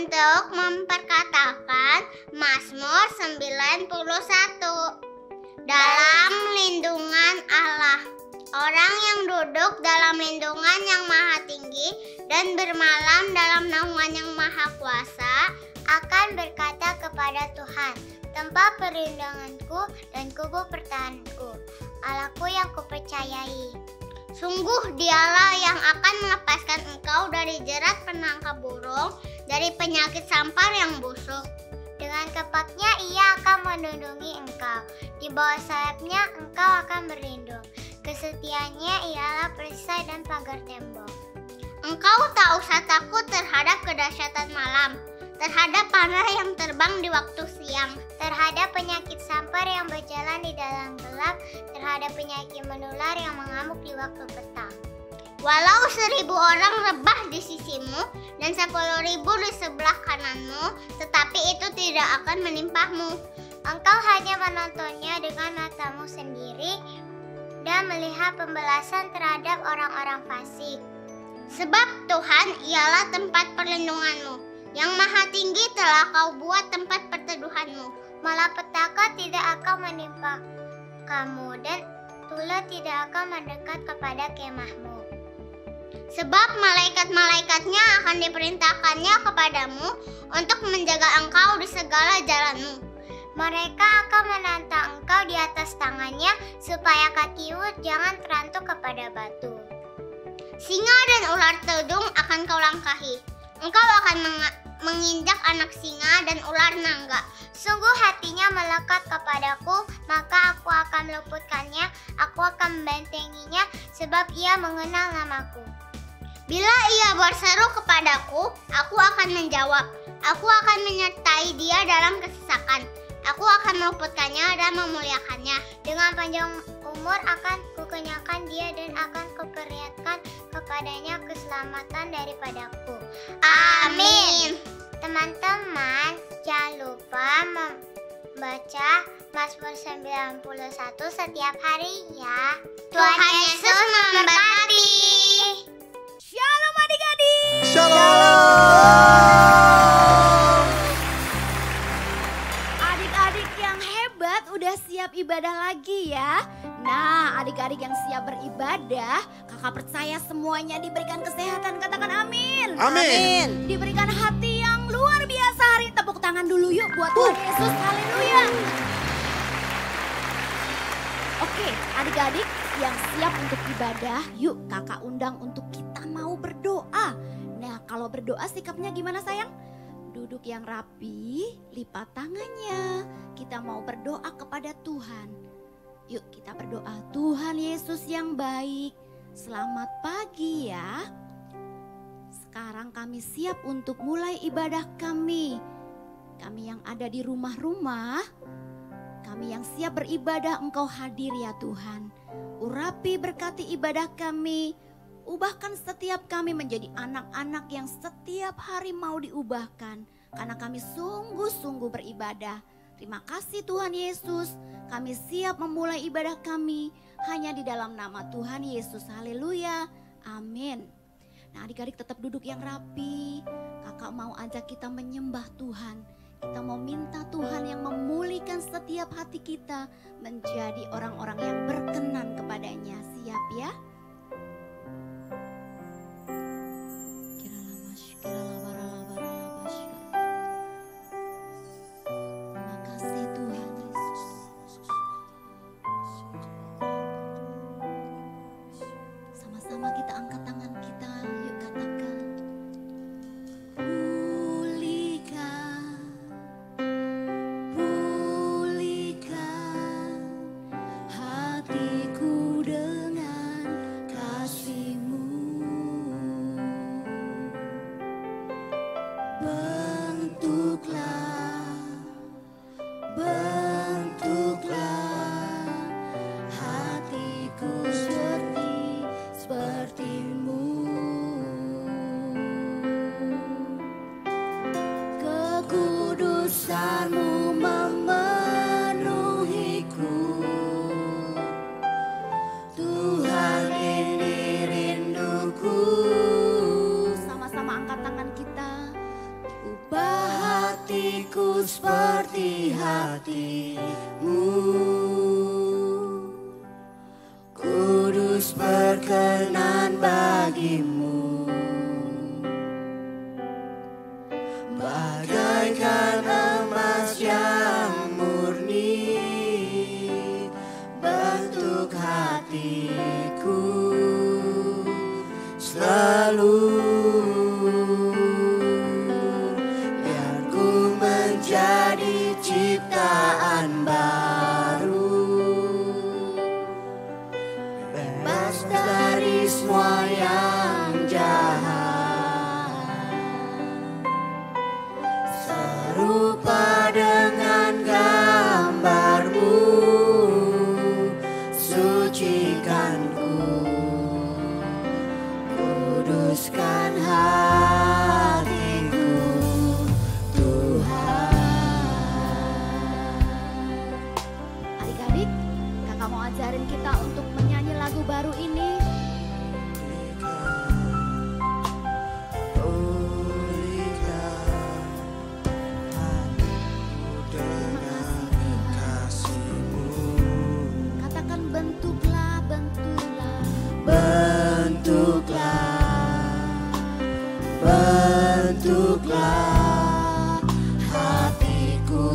untuk memperkatakan Mazmur 91. Dalam lindungan Allah. Orang yang duduk dalam lindungan yang maha tinggi dan bermalam dalam naungan yang maha kuasa akan berkata kepada Tuhan, tempat perlindunganku dan kubu pertahananku, Allahku yang kupercayai. Sungguh dialah yang akan melepaskan engkau dari jerat penangkap burung, dari penyakit sampar yang busuk. Dengan kepaknya ia akan melindungi engkau, di bawah sayapnya engkau akan berlindung. Kesetiaannya ialah perisai dan pagar tembok. Engkau tak usah takut terhadap kedahsyatan malam, terhadap panah yang terbang di waktu siang, terhadap penyakit sampar yang berjalan di dalam gelap, terhadap penyakit menular yang mengamuk di waktu petang. Walau 1.000 orang rebah di sisimu dan 10.000 di sebelah kananmu, tetapi itu tidak akan menimpahmu. Engkau hanya menontonnya dengan matamu sendiri dan melihat pembalasan terhadap orang-orang fasik. Sebab Tuhan ialah tempat perlindunganmu, yang maha tinggi telah kau buat tempat perteduhanmu. Malapetaka tidak akan menimpa kamu dan ular tidak akan mendekat kepada kemahmu. Sebab malaikat-malaikatnya akan diperintahkannya kepadamu untuk menjaga engkau di segala jalanmu. Mereka akan menantang engkau di atas tangannya supaya kakimu jangan terantuk kepada batu. Singa dan ular tedung akan kau langkahi. Engkau akan menginjak anak singa dan ular naga. Sungguh hatinya melekat kepadaku, maka aku akan meluputkannya, aku akan membentenginya, sebab ia mengenal namaku. Bila ia berseru kepadaku, aku akan menjawab. Aku akan menyertai dia dalam kesesakan. Aku akan meluputkannya dan memuliakannya. Dengan panjang umur akan kukenyangkan dia dan akan kuperlihatkan kepadanya keselamatan daripadaku. Amin. Teman-teman, jangan lupa membaca Mazmur 91 setiap hari ya. Tuhan Yesus memberkati. Shalom adik-adik. Shalom. Adik-adik yang hebat udah siap ibadah lagi ya. Nah, adik-adik yang siap beribadah, kakak percaya semuanya diberikan kesehatan. Katakan amin. Amin. Diberikan hati yang luar biasa hari ini. Tepuk tangan dulu yuk buat Tuhan Yesus. Haleluya. Oke, adik-adik yang siap untuk ibadah, yuk kakak undang untuk kita mau berdoa. Nah, kalau berdoa sikapnya gimana sayang? Duduk yang rapi, lipat tangannya. Kita mau berdoa kepada Tuhan. Yuk kita berdoa. Tuhan Yesus yang baik, selamat pagi ya. Sekarang kami siap untuk mulai ibadah kami. Kami yang ada di rumah-rumah, kami yang siap beribadah, Engkau hadir ya Tuhan. Urapi berkati ibadah kami. Ubahkan setiap kami menjadi anak-anak yang setiap hari mau diubahkan. Karena kami sungguh-sungguh beribadah. Terima kasih Tuhan Yesus. Kami siap memulai ibadah kami hanya di dalam nama Tuhan Yesus. Haleluya. Amin. Nah, adik-adik tetap duduk yang rapi. Kakak mau ajak kita menyembah Tuhan. Kita mau minta Tuhan yang memulihkan setiap hati kita menjadi orang-orang yang berkenan kepadanya. Siap ya? Terima kasih Tuhan Yesus. Sama-sama kita angkat tangan kita. Yuk katakan. Kekudusanmu memenuhiku, Tuhan ini rinduku. Sama-sama angkat tangan kita. Ubah seperti hatimu. Kudus berkenan bagimu, bagaikan emas yang murni bentuk hatiku selalu. Biar ku menjadi ciptaan baru, bebas dari semua yang jahat, serupa dengan gambarmu. Sucikan ku, kuduskan hatiku, Tuhan. Adik-adik, kakak mau ajarin kita untuk menyanyi lagu baru ini. Katakan bentuklah, bentuklah. Bentuklah hatiku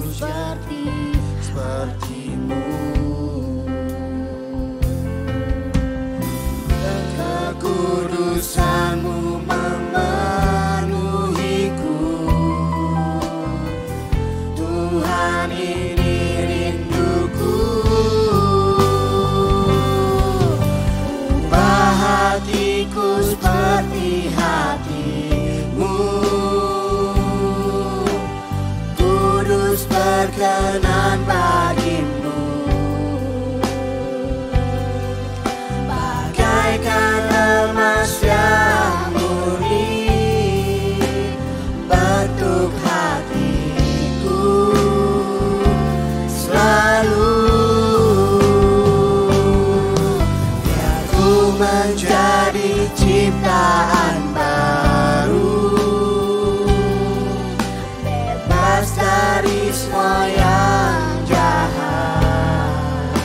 sepertimu. Dan kekudusanmu memenuhiku. Tuhan, ini rinduku. Ubah hatiku seperti hatimu. Kudus berkenan bagimu, bagaikan emas yang murni bentuk hatiku selalu. Biar ku menjadi ciptaan baru, bebas dari semua yang jahat,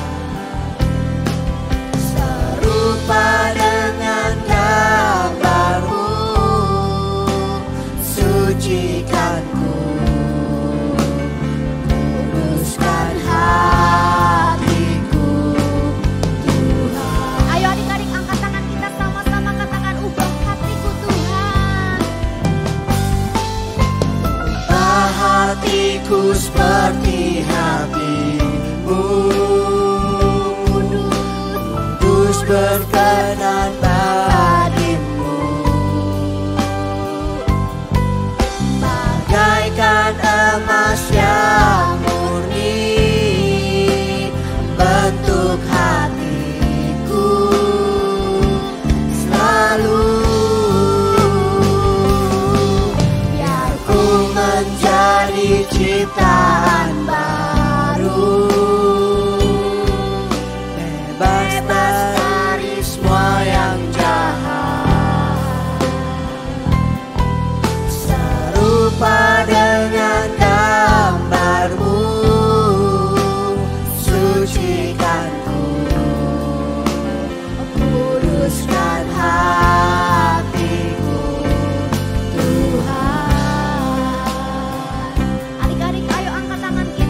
serupa dengan gambarmu. Sucikan ku, kuduskan hatiku, Tuhan. Ayo adik-adik, angkat tangan kita sama-sama, katakan ubah hatiku Tuhan. Ubah hatiku seperti hatimu. Kudus berkenan bagimu, bagaikan emas yang murni bentuk hatiku selalu. Biar ku menjadi ciptaan baru, bebas dari semua yang jahat, serupa dengan gambarmu. Sucikan ku, kuduskan hatiku, Tuhan. Adik-adik, ayo angkat tangan kita.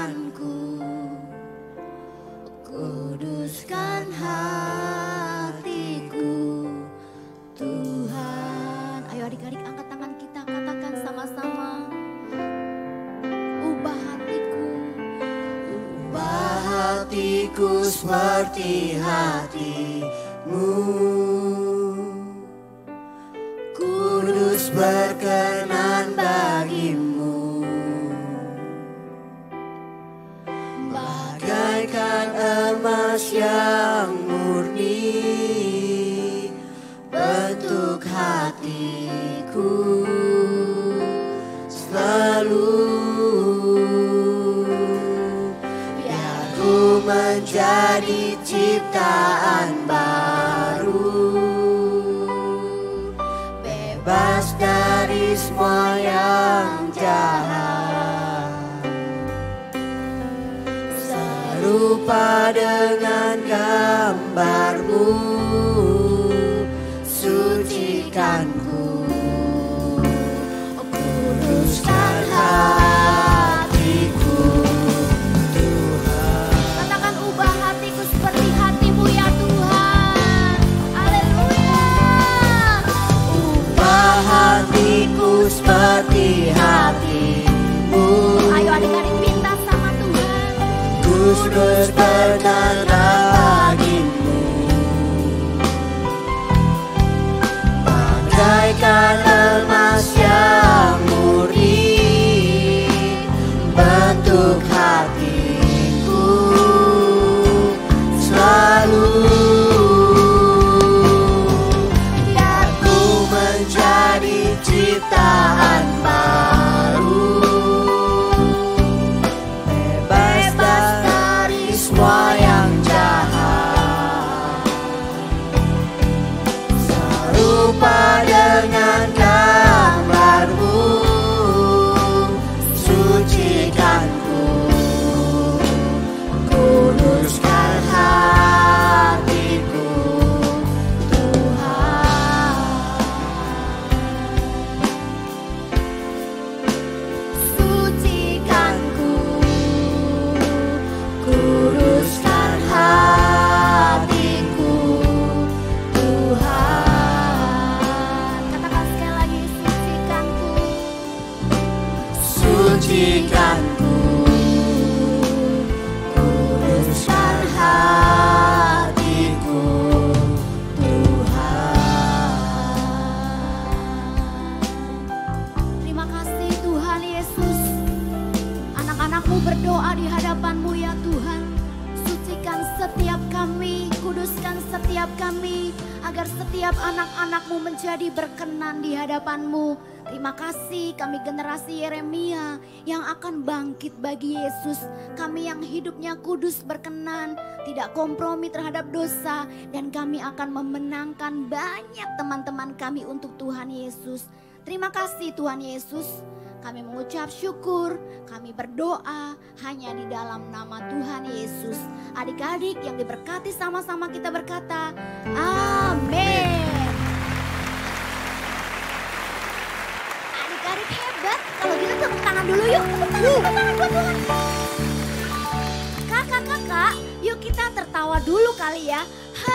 sucikanku, kuduskan hatiku, Tuhan. Ayo adik-adik angkat tangan kita, katakan sama-sama. Ubah hatiku, Ubah hatiku seperti hatimu, kudus berkenan bagimu, bagaikan emas yang murni, bentuk hatiku selalu. Biar ku menjadi ciptaan baru, bebas dari semua yang jahat, serupa dengan gambarmu, sucikanku, kuduskan hatiku, Tuhan. katakan ubah hatiku seperti hatimu ya Tuhan. Haleluya. Ubah hatiku seperti hatimu, Ayo adik-adik minta sama Tuhan. kudus berkenan bagimu, bagaikan emas yang murni, bentuk hatiku selalu. Biar ku menjadi ciptaan baru, bebas dari semua yang jahat, serupa dengan gambarmu, sucikanku, kuduskan hatiku, Tuhan. Sucikanku, kuduskan hatiku, Tuhan. Katakan sekali lagi, sucikanku. Sucikanku, kuduskan hatiku, Tuhan. Terima kasih Tuhan Yesus. Anak-anakmu berdoa di hadapan-Mu ya Tuhan. Sucikan setiap kami, kuduskan setiap kami, agar setiap anak-anak-Mu menjadi berkenan di hadapan-Mu. Terima kasih kami generasi Yeremia yang akan bangkit bagi Yesus. Kami yang hidupnya kudus berkenan, tidak kompromi terhadap dosa. Dan kami akan memenangkan banyak teman-teman kami untuk Tuhan Yesus. Terima kasih Tuhan Yesus. Kami mengucap syukur, kami berdoa hanya di dalam nama Tuhan Yesus. Adik-adik yang diberkati sama-sama kita berkata, amin. Adik-adik hebat, kalau gitu tepuk tangan dulu yuk. Tepuk tangan buat Tuhan. Kakak-kakak, yuk kita tertawa dulu kali ya.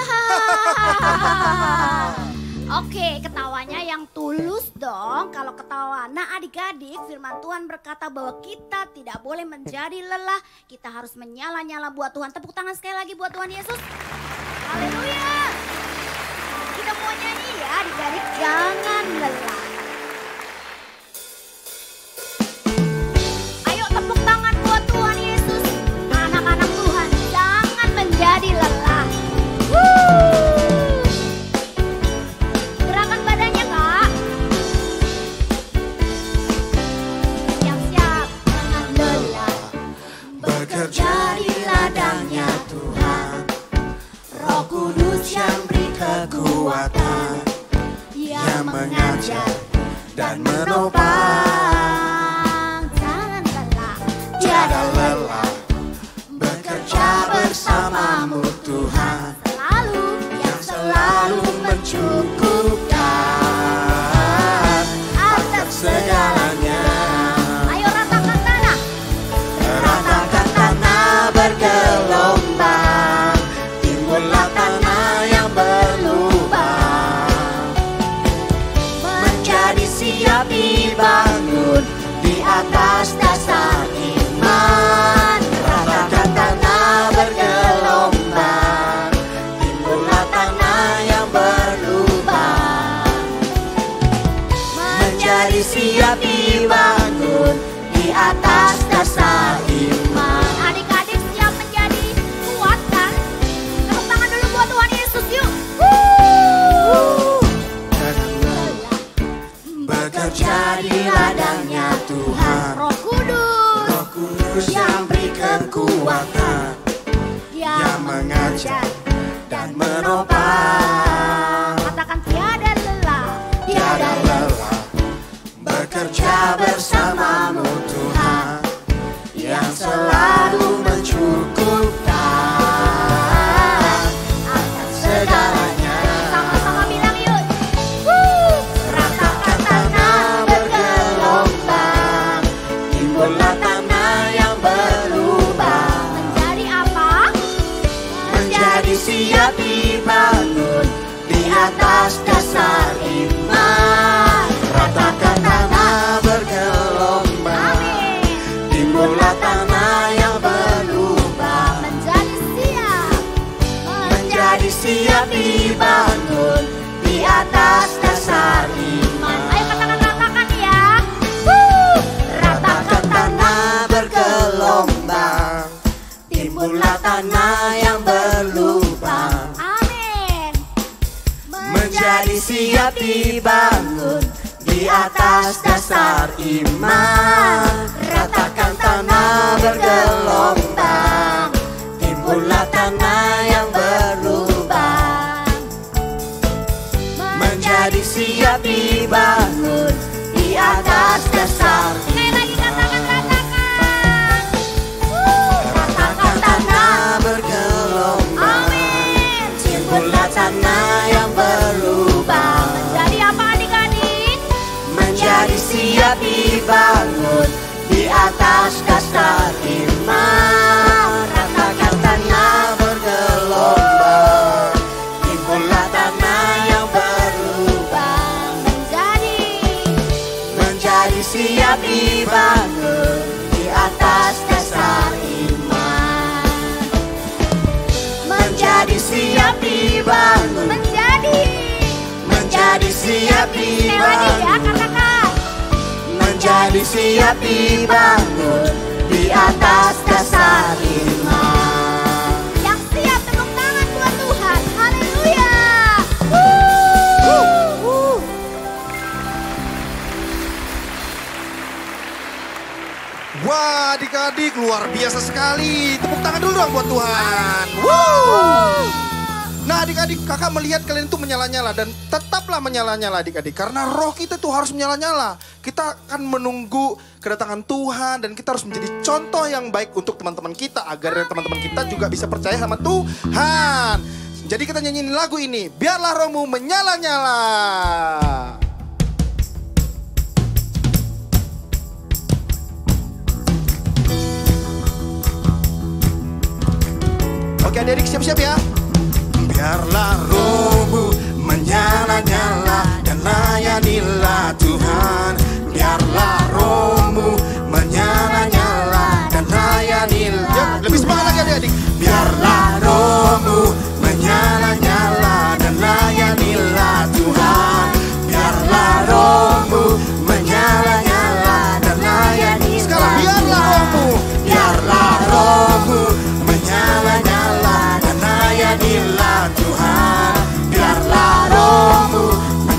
Oke, ketawanya yang tulus dong. Kalau ketawa, nah adik-adik, firman Tuhan berkata bahwa kita tidak boleh menjadi lelah. Kita harus menyala-nyala buat Tuhan. Tepuk tangan sekali lagi buat Tuhan Yesus. Haleluya. Kita mau nyanyi ya adik-adik, jangan lelah. Ayo tepuk tangan buat Tuhan Yesus. Anak-anak Tuhan, jangan menjadi lelah. Gerakan badannya Kak. Siap-siap, jangan lelah. Bekerja di ladangnya Tuhan, Roh Kudus yang beri kekuatan, yang mengajar siap dibangun di atas dasar iman. Adik-adik siap menjadi kuat kan? Tepuk tangan dulu buat Tuhan Yesus yuk. Bekerja di ladangnya Tuhan, Roh Kudus Roh Kudus yang beri kekuatan, yang mengajar dan menopang. Katakan tiada lelah. Tiada lelah bekerja bersamamu Tuhan, yang selalu mencukupkan akan segalanya. Sama-sama bilang yuk. Ratakan tanah bergelombang, timbullah tanah yang berlubang. Menjadi apa? Menjadi siap dibangun di atas dasar iman. Ratakan tanah bergelombang, timbullah tanah yang berlubang. Menjadi siap dibangun di atas dasar iman. Ayo katakan ya. Ratakan tanah bergelombang, timbullah tanah yang berlubang. Amin. Menjadi siap dibangun di atas dasar iman. Ratakan tanah bergelombang, timbullah tanah yang berlubang. Menjadi siap dibangun di atas dasar iman. Sekali lagi katakan ratakan. Ratakan tanah bergelombang, Amin. timbullah tanah yang berlubang. Jadi apa adik-adik? Menjadi siap dibangun di atas dasar iman. Ratakan tanah bergelombang, timbullah tanah yang berlubang. Menjadi siap dibangun di atas dasar iman. Menjadi siap dibangun, menjadi siap Sekali lagi ya dibangun. katakan. Menjadi siap dibangun di atas dasar iman. Yang siap tepuk tangan buat Tuhan. Haleluya. Wah, adik-adik luar biasa sekali. Tepuk tangan dulu dong buat Tuhan. Wow. Nah adik-adik, kakak melihat kalian itu menyala-nyala dan tetaplah menyala-nyala adik-adik. Karena roh kita itu harus menyala-nyala. Kita akan menunggu kedatangan Tuhan dan kita harus menjadi contoh yang baik untuk teman-teman kita. Agar teman-teman kita juga bisa percaya sama Tuhan. Jadi kita nyanyiin lagu ini, biarlah rohmu menyala-nyala. Oke adik-adik siap-siap ya. Biarlah rohmu menyala-nyala dan layanilah Tuhan. Biarlah rohmu menyala-nyala dan layanilah Tuhan. Lebih semangat lagi adik-adik. Biarlah rohmu menyala-nyala dan layanilah Tuhan. Biarlah rohmu menyala-nyala dan layanilah. Sekarang biarlah rohmu, biarlah rohmu menyala-nyala dan layanilah Tuhan. Biarlah rohmu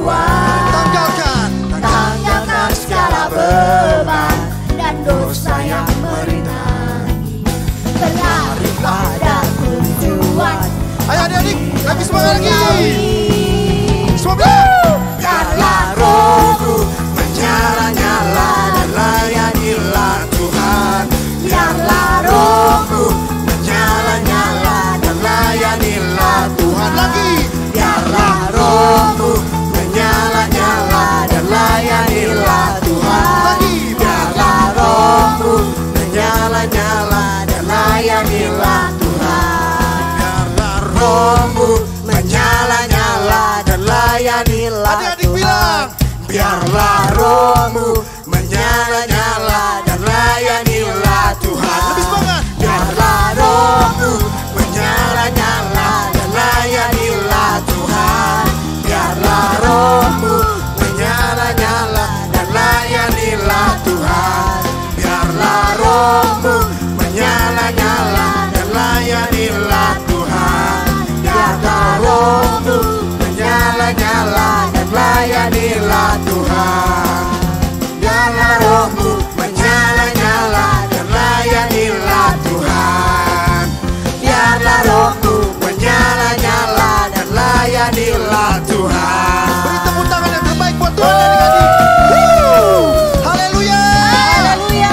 Tuhan. Tanggalkan segala beban dan dosa yang merintangi. Berlari pada tujuan. Ayo adik-adik, lebih semangat lagi. Semangat. Biarlah rohku menyala-nyala dan layanilah Tuhan. Biarlah rohku menyala-nyala dan layanilah Tuhan. Lagi. Biarlah rohku menyala-nyala dan layanilah Tuhan. Lagi. Biarlah rohku menyala-nyala dan layanilah Tuhan. Biarlah rohmu menyala-nyala dan layanilah Adik-adik Tuhan. bilang. Biarlah rohmu menyala-nyala dan layanilah Tuhan. Lebih semangat. Biarlah rohmu menyala-nyala dan layanilah Tuhan. Biarlah rohmu menyala-nyala dan layanilah Tuhan. Biarlah rohmu menyala-nyala dan layanilah Tuhan. Biarlah rohmu menyala-nyala dan layanilah Tuhan. Biarlah rohmu menyala-nyala dan layanilah Tuhan. Biarlah rohmu menyala-nyala dan layanilah Tuhan. Beri tepuk tangan yang terbaik buat Tuhan adik-adik. Haleluya. Haleluya.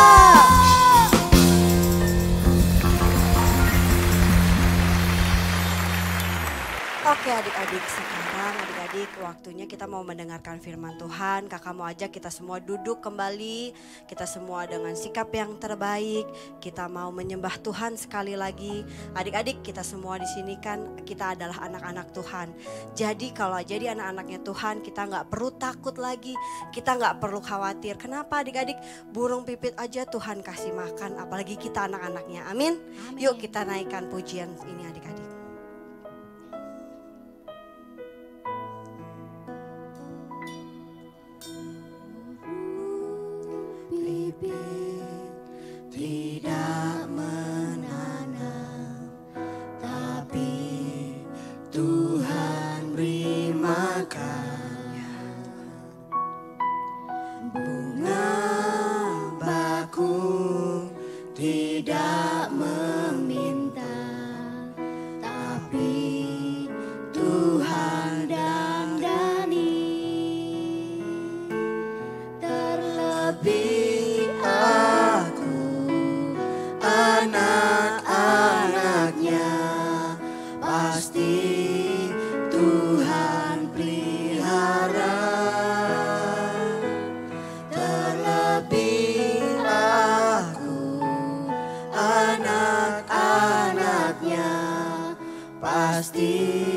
Oke adik-adik, sekarang adik-adik waktunya kita mau mendengarkan firman Tuhan. Kakak mau ajak kita semua duduk kembali. Kita semua dengan sikap yang terbaik. Kita mau menyembah Tuhan sekali lagi. Adik-adik, kita semua di sini kan kita adalah anak-anak Tuhan. Jadi kalau jadi anak-anaknya Tuhan, kita nggak perlu takut lagi. Kita nggak perlu khawatir. Kenapa adik-adik? Burung pipit aja Tuhan kasih makan. Apalagi kita anak-anaknya. Amin. Yuk kita naikkan pujian ini adik-adik. Tidak menanam, tapi Tuhan beri makan. Bunga bakung tidak meminta, tapi Tuhan dandani. Terlebih anak-anaknya, pasti Tuhan pelihara. Terlebih aku, anak-anaknya, pasti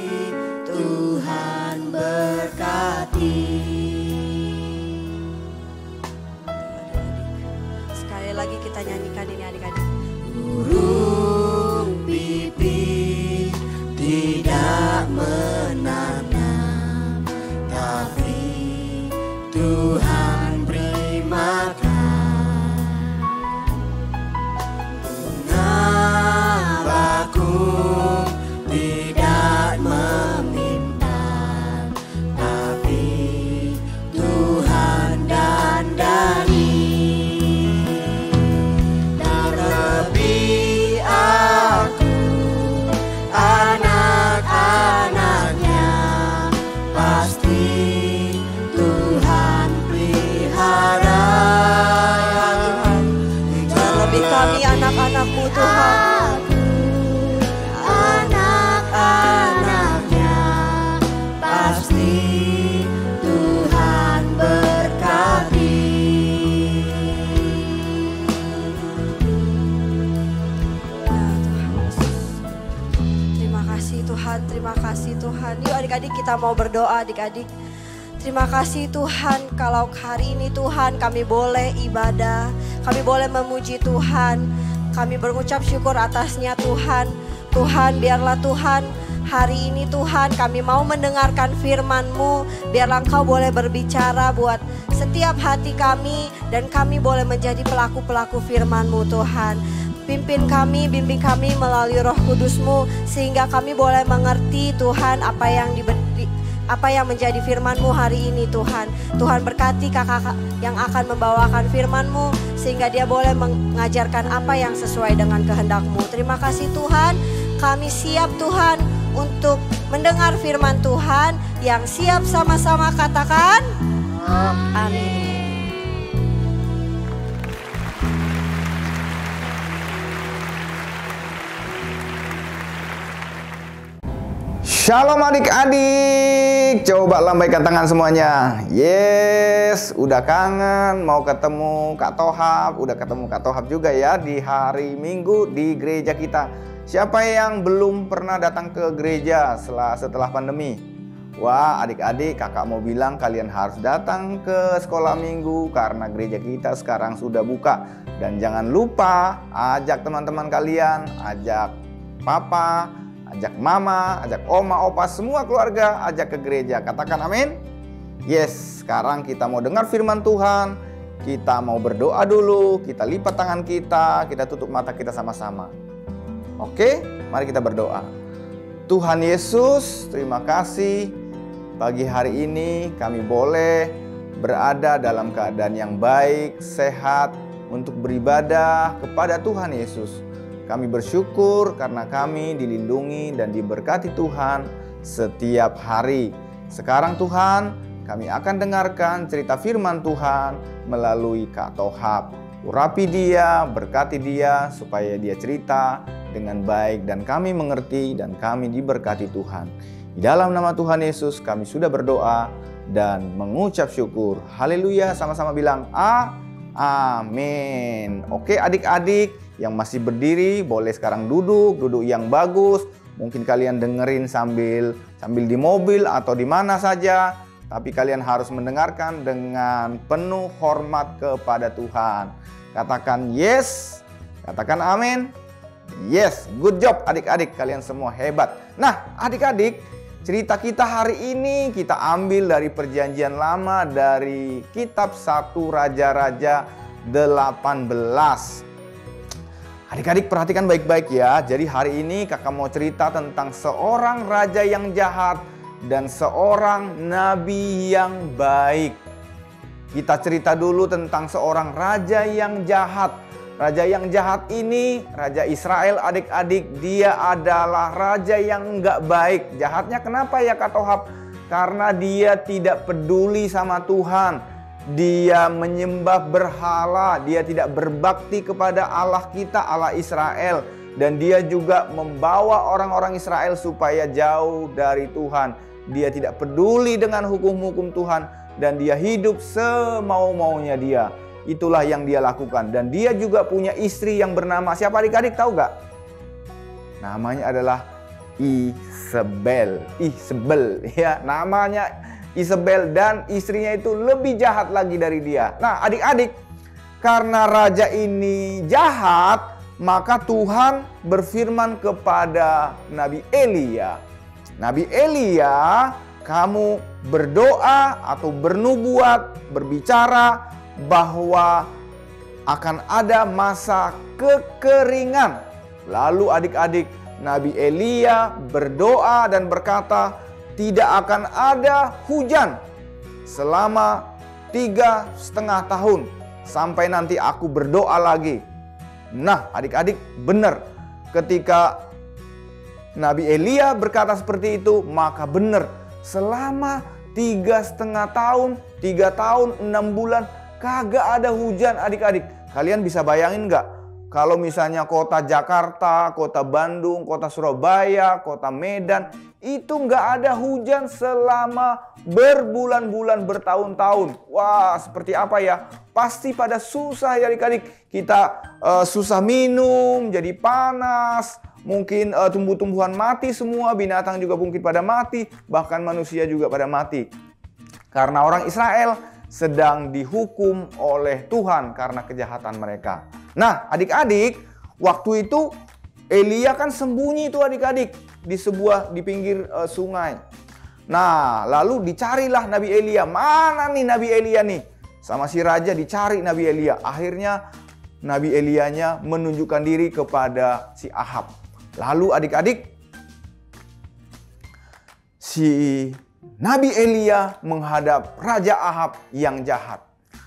Tuhan berkati. Sekali lagi kita nyanyikan ini adik-adik. Burung pipit tidak menanam, tapi Tuhan beri makan. Bunga bakung tidak meminta, tapi Tuhan dandani. Terlebih aku, anak-anaknya, pasti Tuhan pelihara. Terlebih kami anak-anakmu Tuhan, anak-anaknya, pasti Tuhan berkati. Terima kasih Tuhan, terima kasih Tuhan. Yuk adik-adik kita mau berdoa adik-adik. Terima kasih Tuhan kalau hari ini Tuhan kami boleh ibadah, kami boleh memuji Tuhan, kami berucap syukur atasnya Tuhan. Tuhan biarlah Tuhan hari ini Tuhan kami mau mendengarkan firman-Mu, biarlah Engkau boleh berbicara buat setiap hati kami dan kami boleh menjadi pelaku-pelaku firman-Mu Tuhan. Pimpin kami, bimbing kami melalui Roh Kudus-Mu sehingga kami boleh mengerti Tuhan apa yang apa yang menjadi firman-Mu hari ini Tuhan. Tuhan berkati kakak yang akan membawakan firman-Mu sehingga dia boleh mengajarkan apa yang sesuai dengan kehendak-Mu. Terima kasih Tuhan, kami siap Tuhan untuk mendengar firman Tuhan. Yang siap sama-sama katakan amin. Shalom adik-adik, coba lambaikan tangan semuanya. Yes, udah kangen mau ketemu Kak Tohab. Udah ketemu Kak Tohab juga ya di hari Minggu di gereja kita. Siapa yang belum pernah datang ke gereja setelah pandemi? Wah, adik-adik, kakak mau bilang kalian harus datang ke sekolah minggu karena gereja kita sekarang sudah buka. Dan jangan lupa ajak teman-teman kalian, ajak papa, ajak mama, ajak oma, opa, semua keluarga ajak ke gereja. Katakan amin. Yes, sekarang kita mau dengar firman Tuhan. Kita mau berdoa dulu. Kita lipat tangan kita tutup mata kita sama-sama. Oke, mari kita berdoa. Tuhan Yesus, terima kasih. Pagi hari ini kami boleh berada dalam keadaan yang baik, sehat untuk beribadah kepada Tuhan Yesus. Kami bersyukur karena kami dilindungi dan diberkati Tuhan setiap hari. Sekarang Tuhan, kami akan dengarkan cerita firman Tuhan melalui Kak Tohab. Urapi dia, berkati dia supaya dia cerita dengan baik dan kami mengerti dan kami diberkati Tuhan. Di dalam nama Tuhan Yesus kami sudah berdoa dan mengucap syukur. Haleluya, sama-sama bilang amin. Oke adik-adik yang masih berdiri boleh sekarang duduk yang bagus. Mungkin kalian dengerin sambil di mobil atau di mana saja. Tapi kalian harus mendengarkan dengan penuh hormat kepada Tuhan. Katakan yes, katakan amin. Yes, good job adik-adik, kalian semua hebat. Nah adik-adik, cerita kita hari ini kita ambil dari perjanjian lama dari kitab 1 Raja-Raja 18. Adik-adik perhatikan baik-baik ya. Jadi hari ini kakak mau cerita tentang seorang raja yang jahat dan seorang nabi yang baik. Kita cerita dulu tentang seorang raja yang jahat. Raja yang jahat ini, Raja Israel adik-adik, dia adalah raja yang enggak baik. Jahatnya kenapa ya Kak Tohab? Karena dia tidak peduli sama Tuhan. Dia menyembah berhala, dia tidak berbakti kepada Allah kita, Allah Israel. Dan dia juga membawa orang-orang Israel supaya jauh dari Tuhan. Dia tidak peduli dengan hukum-hukum Tuhan dan dia hidup semau-maunya dia. Itulah yang dia lakukan. Dan dia juga punya istri yang bernama, siapa adik-adik tahu gak? Namanya adalah Isabel ya, namanya Isabel. Dan istrinya itu lebih jahat lagi dari dia. Nah adik-adik, karena raja ini jahat, maka Tuhan berfirman kepada Nabi Elia. Nabi Elia, kamu berdoa atau bernubuat, berbicara bahwa akan ada masa kekeringan. Lalu adik-adik, Nabi Elia berdoa dan berkata, tidak akan ada hujan selama 3,5 tahun sampai nanti aku berdoa lagi. Nah adik-adik, benar, ketika Nabi Elia berkata seperti itu, maka benar, selama 3,5 tahun, 3 tahun, 6 bulan kagak ada hujan adik-adik. Kalian bisa bayangin gak? Kalau misalnya kota Jakarta, kota Bandung, kota Surabaya, kota Medan, itu gak ada hujan selama berbulan-bulan, bertahun-tahun. Wah, seperti apa ya? Pasti pada susah ya adik-adik. Kita susah minum, jadi panas. Mungkin tumbuh-tumbuhan mati semua, binatang juga mungkin pada mati. Bahkan manusia juga pada mati. Karena orang Israel sedang dihukum oleh Tuhan karena kejahatan mereka. Nah adik-adik, waktu itu Elia kan sembunyi itu adik-adik di pinggir sungai. Nah lalu dicarilah Nabi Elia. Mana nih Nabi Elia nih? Sama si raja dicari Nabi Elia. Akhirnya Nabi Elianya menunjukkan diri kepada si Ahab. Lalu adik-adik, si Nabi Elia menghadap Raja Ahab yang jahat.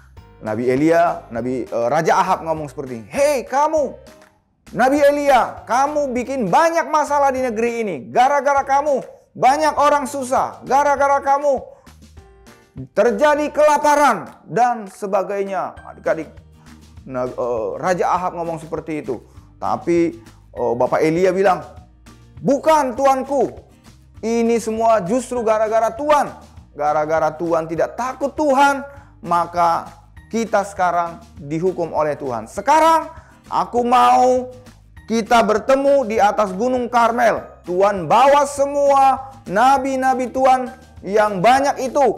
Raja Ahab ngomong seperti ini, "Hei kamu, Nabi Elia, kamu bikin banyak masalah di negeri ini. Gara-gara kamu banyak orang susah, gara-gara kamu terjadi kelaparan dan sebagainya." Adik-adik, Raja Ahab ngomong seperti itu. Tapi Bapak Elia bilang, "Bukan tuanku, ini semua justru gara-gara Tuhan. Gara-gara Tuhan tidak takut Tuhan, maka kita sekarang dihukum oleh Tuhan. Sekarang aku mau kita bertemu di atas Gunung Karmel. Tuhan bawa semua nabi-nabi Tuhan yang banyak itu,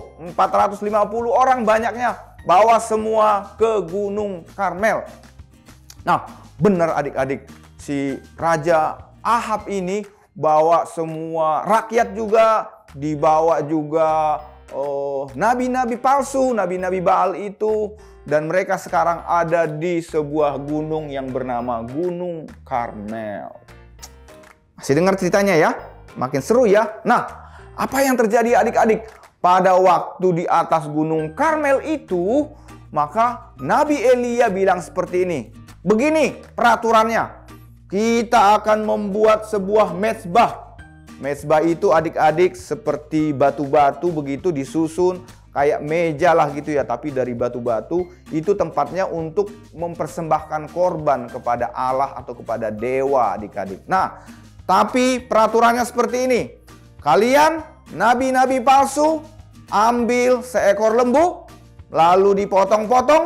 450 orang banyaknya, bawa semua ke Gunung Karmel." Nah, benar adik-adik, si Raja Ahab ini bawa semua rakyat juga, dibawa juga nabi-nabi palsu, nabi-nabi Baal itu, dan mereka sekarang ada di sebuah gunung yang bernama Gunung Karmel. Masih dengar ceritanya ya? Makin seru ya? Nah, apa yang terjadi adik-adik? Pada waktu di atas Gunung Karmel itu, maka Nabi Elia bilang seperti ini. Begini peraturannya, kita akan membuat sebuah mezbah. Mezbah itu adik-adik seperti batu-batu begitu disusun kayak meja lah gitu ya, tapi dari batu-batu. Itu tempatnya untuk mempersembahkan korban kepada Allah atau kepada dewa adik-adik. Nah, tapi peraturannya seperti ini. Kalian nabi-nabi palsu ambil seekor lembu, lalu dipotong-potong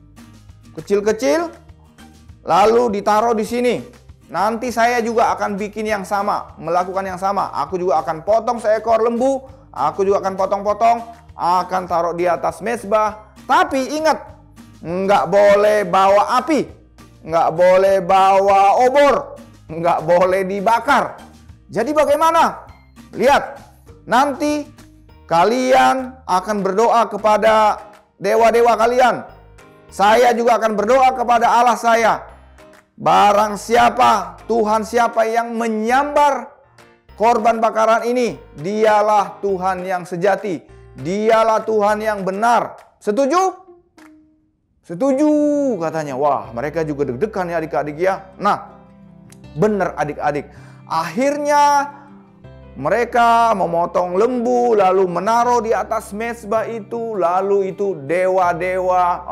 kecil-kecil, lalu ditaruh di sini. Nanti saya juga akan bikin yang sama, melakukan yang sama. Aku juga akan potong seekor lembu, aku juga akan potong-potong, akan taruh di atas mezbah. Tapi ingat, nggak boleh bawa api, nggak boleh bawa obor, nggak boleh dibakar. Jadi bagaimana? Lihat, nanti kalian akan berdoa kepada dewa-dewa kalian. Saya juga akan berdoa kepada Allah saya. Barang siapa, Tuhan siapa yang menyambar korban bakaran ini, dialah Tuhan yang sejati. Dialah Tuhan yang benar. Setuju? Setuju katanya. Wah, mereka juga deg-degan ya adik-adik ya. Nah, benar adik-adik. Akhirnya mereka memotong lembu, lalu menaruh di atas mezbah itu. Lalu itu dewa-dewa,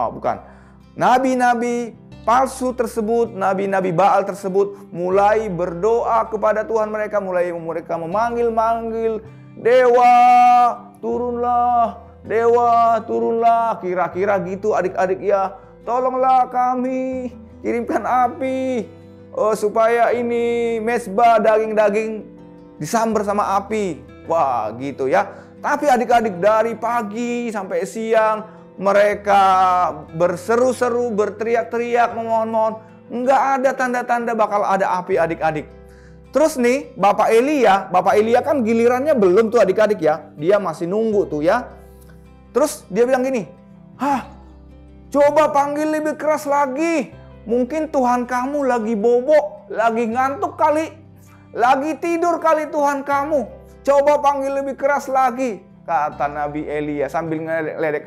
nabi-nabi palsu tersebut, nabi-nabi Baal tersebut mulai berdoa kepada Tuhan mereka. Mulai mereka memanggil-manggil, "Dewa, turunlah, dewa, turunlah." Kira-kira gitu adik-adik ya. "Tolonglah kami, kirimkan api supaya ini mezbah daging-daging disambar sama api." Wah gitu ya. Tapi adik-adik dari pagi sampai siang mereka berseru-seru, berteriak-teriak, memohon-mohon. Nggak ada tanda-tanda bakal ada api adik-adik. Terus nih Bapak Elia kan gilirannya belum tuh adik-adik ya. Dia masih nunggu tuh ya. Terus dia bilang gini, coba panggil lebih keras lagi. Mungkin Tuhan kamu lagi bobo, lagi ngantuk kali. Lagi tidur kali Tuhan kamu. Coba panggil lebih keras lagi," kata Nabi Elia sambil ngeledek.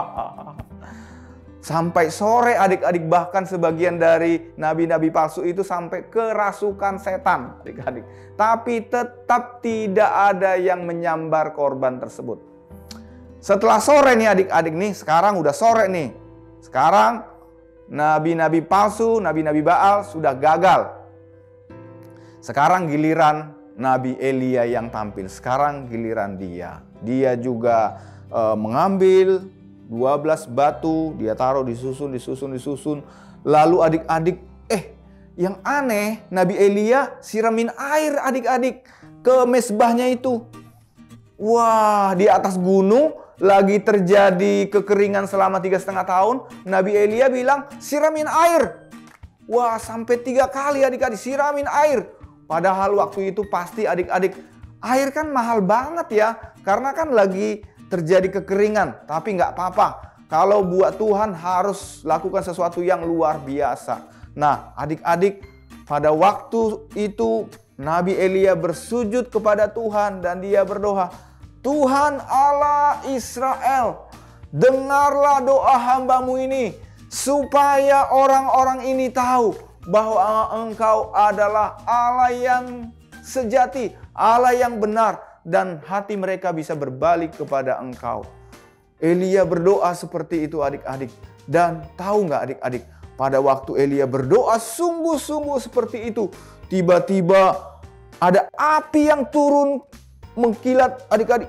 Sampai sore adik-adik, bahkan sebagian dari nabi-nabi palsu itu sampai kerasukan setan adik-adik. Tapi tetap tidak ada yang menyambar korban tersebut. Setelah sore nih adik-adik nih, sekarang udah sore nih. Sekarang nabi-nabi palsu, nabi-nabi Baal sudah gagal. Sekarang giliran Nabi Elia yang tampil. Sekarang giliran dia. Dia juga mengambil 12 batu, dia taruh disusun. Lalu adik-adik, yang aneh, Nabi Elia siramin air adik-adik ke mezbahnya itu. Wah, di atas gunung lagi terjadi kekeringan selama 3,5 tahun. Nabi Elia bilang, "Siramin air." Wah, sampai 3 kali adik-adik siramin air. Padahal waktu itu pasti adik-adik, air kan mahal banget ya. Karena kan lagi terjadi kekeringan. Tapi nggak apa-apa. Kalau buat Tuhan harus lakukan sesuatu yang luar biasa. Nah adik-adik, pada waktu itu Nabi Elia bersujud kepada Tuhan dan dia berdoa, Tuhan Allah Israel, dengarlah doa hamba-Mu ini, supaya orang-orang ini tahu bahwa Engkau adalah Allah yang sejati, Allah yang benar, dan hati mereka bisa berbalik kepada Engkau. Elia berdoa seperti itu adik-adik. Dan tahu nggak adik-adik, pada waktu Elia berdoa sungguh-sungguh seperti itu, tiba-tiba ada api yang turun mengkilat adik-adik.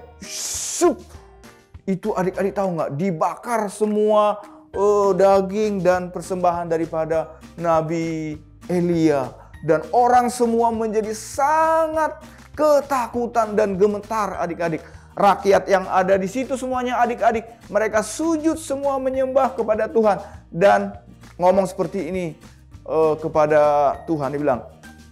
Itu adik-adik tahu nggak, dibakar semua daging dan persembahan daripada Nabi Elia. Dan orang semua menjadi sangat ketakutan dan gemetar adik-adik. Rakyat yang ada di situ semuanya adik-adik, mereka sujud semua menyembah kepada Tuhan. Dan ngomong seperti ini kepada Tuhan, dia bilang,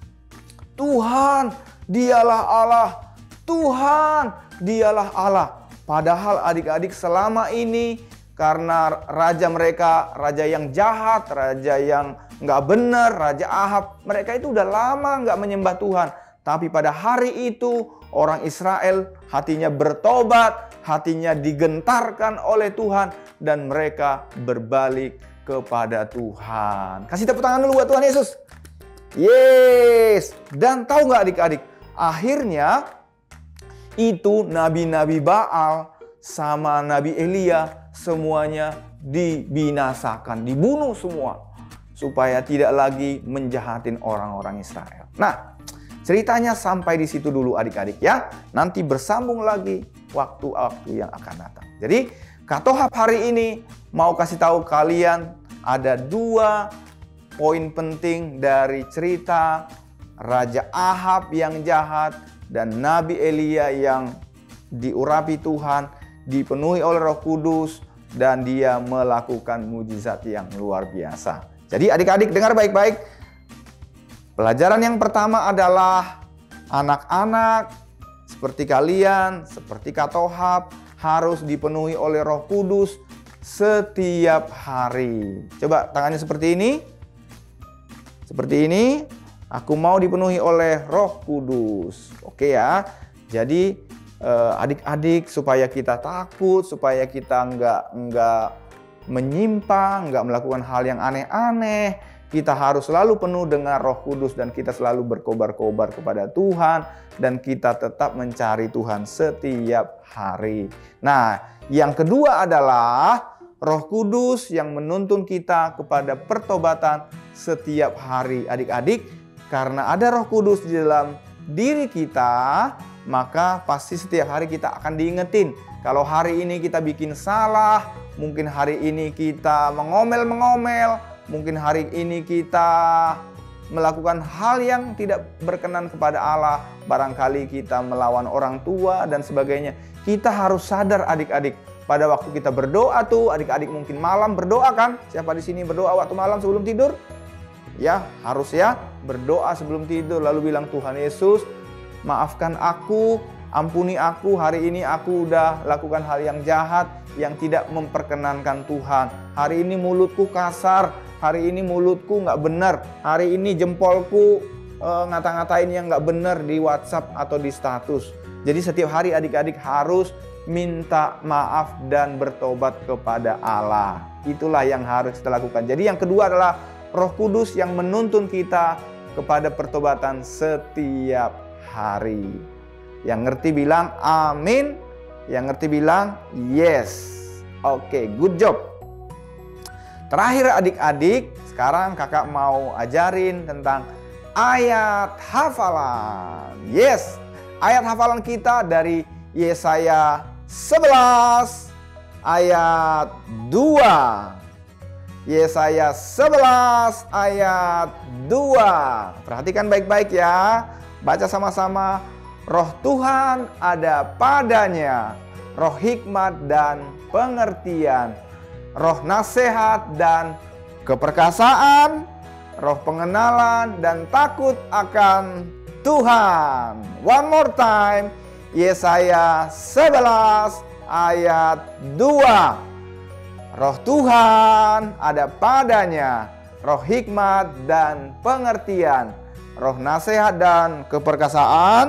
Tuhan dialah Allah, Tuhan dialah Allah. Padahal adik-adik selama ini karena raja mereka, raja yang jahat, raja yang nggak benar, Raja Ahab, mereka itu udah lama nggak menyembah Tuhan. Tapi pada hari itu orang Israel hatinya bertobat, hatinya digentarkan oleh Tuhan, dan mereka berbalik kepada Tuhan. Kasih tepuk tangan dulu buat Tuhan Yesus. Yes. Dan tahu nggak adik-adik, akhirnya itu nabi-nabi Baal sama Nabi Elia semuanya dibinasakan, dibunuh semua, supaya tidak lagi menjahatin orang-orang Israel. Nah, ceritanya sampai di situ dulu adik-adik ya. Nanti bersambung lagi waktu-waktu yang akan datang. Jadi Katohab hari ini mau kasih tahu kalian ada 2 poin penting dari cerita Raja Ahab yang jahat dan Nabi Elia yang diurapi Tuhan, dipenuhi oleh Roh Kudus, dan dia melakukan mujizat yang luar biasa. Jadi adik-adik dengar baik-baik. Pelajaran yang pertama adalah anak-anak seperti kalian, seperti Katohab, harus dipenuhi oleh Roh Kudus setiap hari. Coba tangannya seperti ini. Seperti ini. Aku mau dipenuhi oleh Roh Kudus. Oke ya. Jadi adik-adik supaya kita takut, supaya kita nggak menyimpang, nggak melakukan hal yang aneh-aneh. Kita harus selalu penuh dengan Roh Kudus dan kita selalu berkobar-kobar kepada Tuhan dan kita tetap mencari Tuhan setiap hari. Nah, yang kedua adalah Roh Kudus yang menuntun kita kepada pertobatan setiap hari adik-adik. Karena ada Roh Kudus di dalam diri kita, maka pasti setiap hari kita akan diingetin. Kalau hari ini kita bikin salah, mungkin hari ini kita mengomel-mengomel, mungkin hari ini kita melakukan hal yang tidak berkenan kepada Allah, barangkali kita melawan orang tua dan sebagainya. Kita harus sadar adik-adik, pada waktu kita berdoa tuh, adik-adik mungkin malam berdoa kan? Siapa di sini berdoa waktu malam sebelum tidur? Ya, harus ya, berdoa sebelum tidur lalu bilang, Tuhan Yesus, maafkan aku, ampuni aku, hari ini aku udah lakukan hal yang jahat, yang tidak memperkenankan Tuhan. Hari ini mulutku kasar, hari ini mulutku nggak benar, hari ini jempolku ngata-ngatain yang nggak benar di WhatsApp atau di status. Jadi setiap hari adik-adik harus minta maaf dan bertobat kepada Allah. Itulah yang harus kita lakukan. Jadi yang kedua adalah Roh Kudus yang menuntun kita kepada pertobatan setiap hari. Yang ngerti bilang amin, yang ngerti bilang yes. Oke, good job. Terakhir adik-adik, sekarang kakak mau ajarin tentang ayat hafalan. Yes, ayat hafalan kita dari Yesaya 11 ayat 2. Yesaya 11 ayat 2. Perhatikan baik-baik ya. Baca sama-sama. Roh Tuhan ada padanya, roh hikmat dan pengertian, roh nasihat dan keperkasaan, roh pengenalan dan takut akan Tuhan. One more time. Yesaya 11 ayat 2. Roh Tuhan ada padanya, roh hikmat dan pengertian, roh nasihat dan keperkasaan,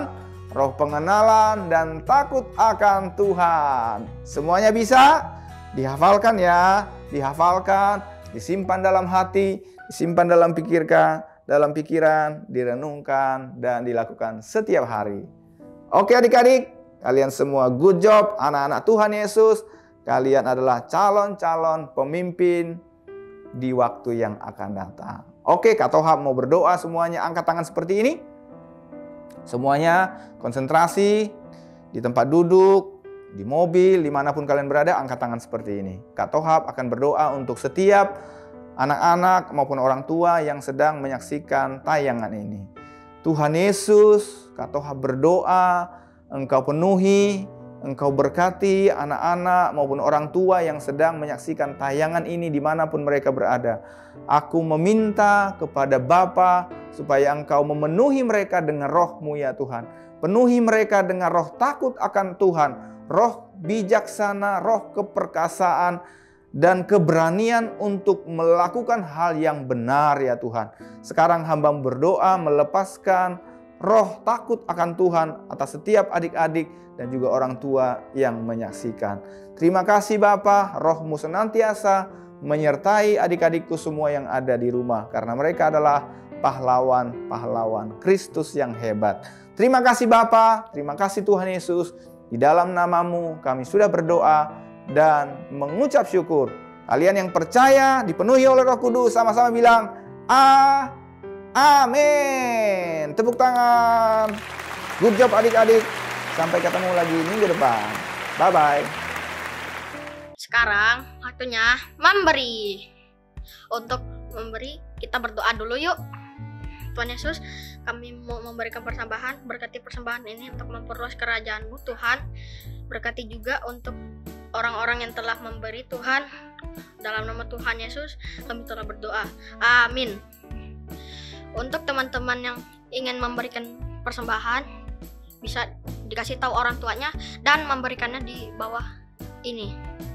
roh pengenalan dan takut akan Tuhan. Semuanya bisa? Dihafalkan ya, dihafalkan, disimpan dalam hati, disimpan dalam pikiran, direnungkan dan dilakukan setiap hari. Oke adik-adik, kalian semua good job, anak-anak Tuhan Yesus. Kalian adalah calon-calon pemimpin di waktu yang akan datang. Oke, Kak Toha mau berdoa, semuanya angkat tangan seperti ini. Semuanya konsentrasi di tempat duduk, di mobil, dimanapun kalian berada, angkat tangan seperti ini. Kak Tohab akan berdoa untuk setiap anak-anak maupun orang tua yang sedang menyaksikan tayangan ini. Tuhan Yesus, Kak Tohab berdoa, Engkau penuhi, Engkau berkati anak-anak maupun orang tua yang sedang menyaksikan tayangan ini dimanapun mereka berada. Aku meminta kepada Bapa supaya Engkau memenuhi mereka dengan roh-Mu ya Tuhan. Penuhi mereka dengan roh takut akan Tuhan, roh bijaksana, roh keperkasaan, dan keberanian untuk melakukan hal yang benar ya Tuhan. Sekarang hamba berdoa melepaskan roh takut akan Tuhan atas setiap adik-adik dan juga orang tua yang menyaksikan. Terima kasih Bapa, roh-Mu senantiasa menyertai adik-adikku semua yang ada di rumah. Karena mereka adalah pahlawan-pahlawan Kristus yang hebat. Terima kasih Bapa, terima kasih Tuhan Yesus. Di dalam nama-Mu kami sudah berdoa dan mengucap syukur. Kalian yang percaya dipenuhi oleh Roh Kudus sama-sama bilang amin. Tepuk tangan. Good job adik-adik. Sampai ketemu lagi minggu depan. Bye-bye. Sekarang waktunya memberi. Untuk memberi kita berdoa dulu yuk. Tuhan Yesus, kami mau memberikan persembahan. Berkati persembahan ini untuk memperluas kerajaan-Mu Tuhan. Berkati juga untuk orang-orang yang telah memberi Tuhan. Dalam nama Tuhan Yesus kami telah berdoa. Amin. Untuk teman-teman yang ingin memberikan persembahan, bisa dikasih tahu orang tuanya dan memberikannya di bawah ini.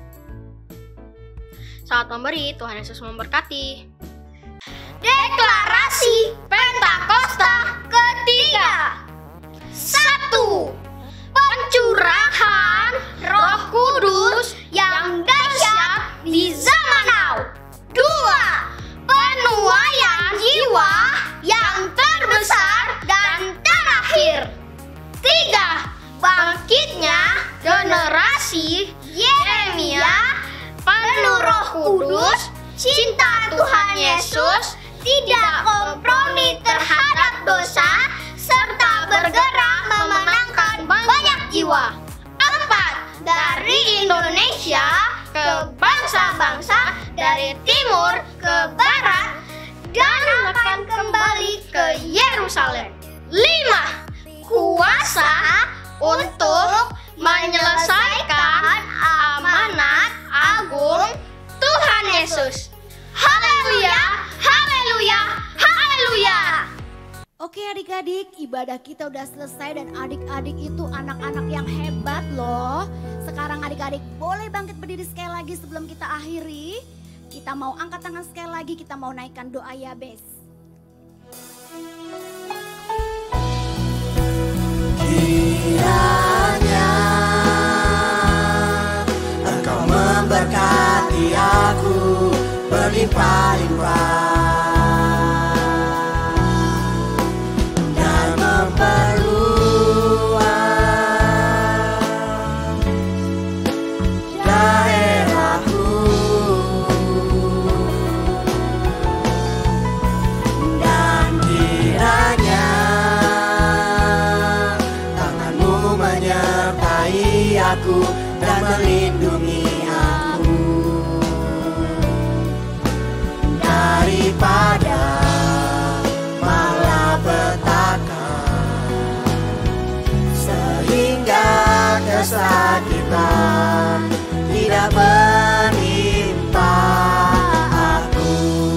Saat memberi, Tuhan Yesus memberkati. Deklarasi Pentakosta ketiga. 1. Pencurahan Roh Kudus yang dahsyat di zaman now. 2. Penuaian jiwa yang terbesar dan terakhir. 3. Bangkitnya generasi Yeremia penuh Roh Kudus, cinta Tuhan Yesus, tidak kompromi terhadap dosa, serta bergerak memenangkan banyak jiwa. 4. Dari Indonesia ke bangsa-bangsa, dari timur ke barat, dan akan kembali ke Yerusalem. 5. Kuasa untuk menyelesaikan amanat agung Tuhan Yesus. Haleluya, haleluya, haleluya. Oke adik-adik, ibadah kita udah selesai dan adik-adik itu anak-anak yang hebat loh. Sekarang adik-adik boleh bangkit berdiri sekali lagi sebelum kita akhiri. Kita mau angkat tangan sekali lagi, kita mau naikkan doa Yabes. Kiranya Engkau memberkati aku berlimpah-limpah dan memperluas daerahku, dan kiranya tangan-Mu menyertai aku dan melindungi aku daripada malapetaka, sehingga kesakitan tidak menimpa aku,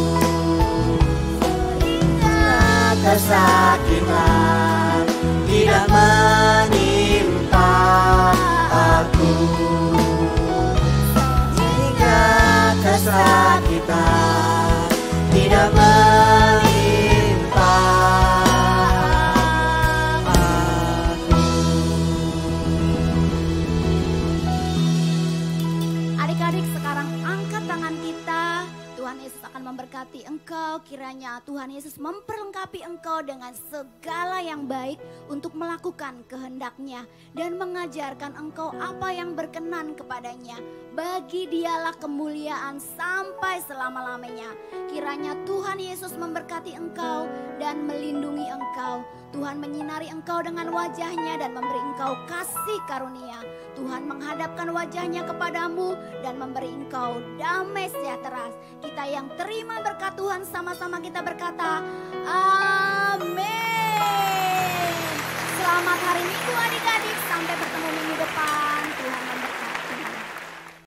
sehingga kesakitan tidak menimpa aku, sehingga kesakitan tidak menimpa aku. engkau, kiranya Tuhan Yesus memperlengkapi engkau dengan segala yang baik untuk melakukan kehendak-Nya dan mengajarkan engkau apa yang berkenan kepadanya. Bagi Dialah kemuliaan sampai selama-lamanya. Kiranya Tuhan Yesus memberkati engkau dan melindungi engkau. Tuhan menyinari engkau dengan wajah-Nya dan memberi engkau kasih karunia. Tuhan menghadapkan wajah-Nya kepadamu dan memberi engkau damai sejahtera. Kita yang terima berkat Tuhan sama-sama kita berkata, amin. Selamat hari Minggu adik-adik.